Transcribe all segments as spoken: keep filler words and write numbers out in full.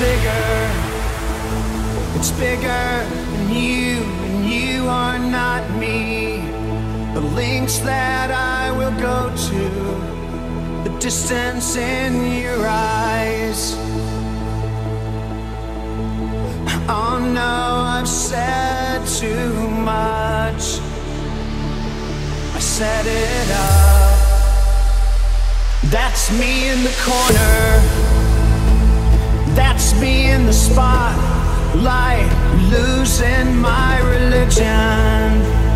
bigger, it's bigger than you, and you are not me. The links that I will go to, the distance in your eyes. Oh no, I've said too much. I set it up. That's me in the corner, that's me in the spotlight, losing my religion,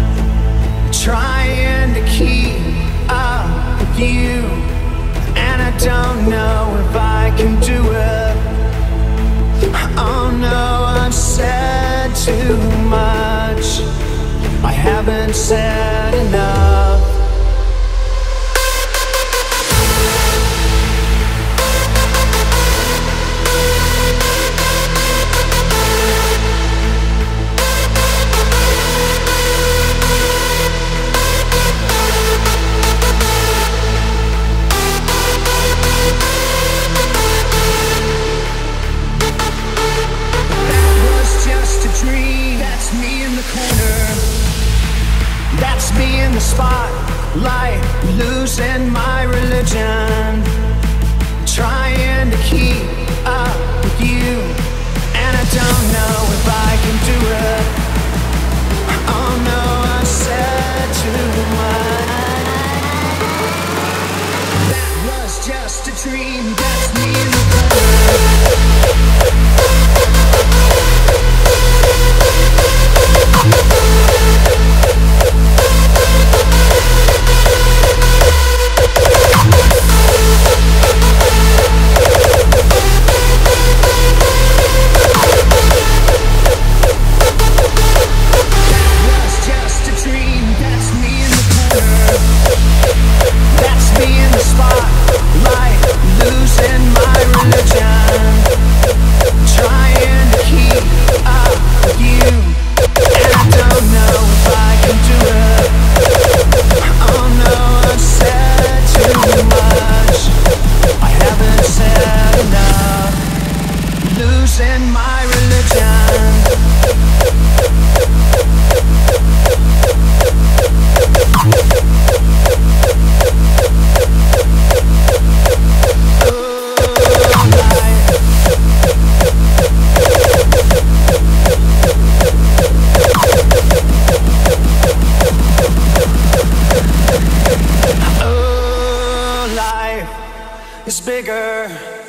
trying to keep up with you, and I don't know if I can do it. Oh no, I've said too much, I haven't said enough. That's me in the spotlight, losing my religion, trying to keep up with you, and I don't know if I can do it. Oh no, I said too much. That was just a dream. That's me in the losing my religion. Oh, life is bigger.